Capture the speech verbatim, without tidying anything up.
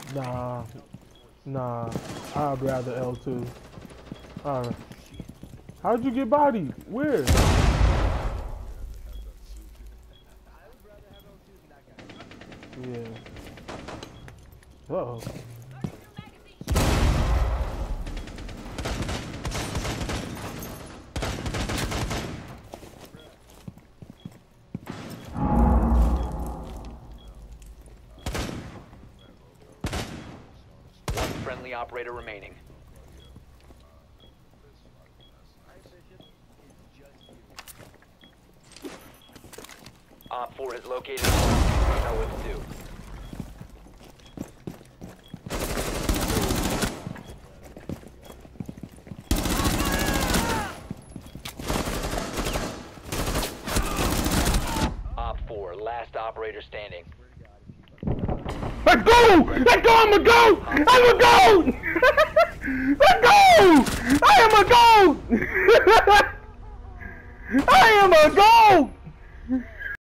Nah, nah. I'd rather L two. Alright. How'd you get bodied? Where? Yeah. Uh-oh. One friendly operator remaining. Op four has located. You know what to do. Op four, last operator standing. Let's go! Let's go! I'm a goat! I'm a goat! Let's go! I am a goat! I am a goat!